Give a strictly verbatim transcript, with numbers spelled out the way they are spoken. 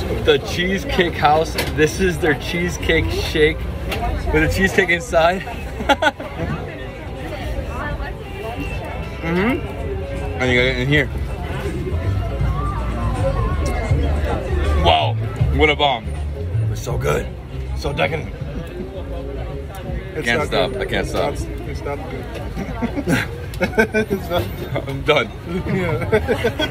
the Cheesecake House. This is their cheesecake shake with a cheesecake inside. Mm-hmm. And you got it in here. Wow, what a bomb. It was so good. So decadent. I can't stop. Good. I can't stop. It's not, it's not good. It's not good. I'm done. Yeah.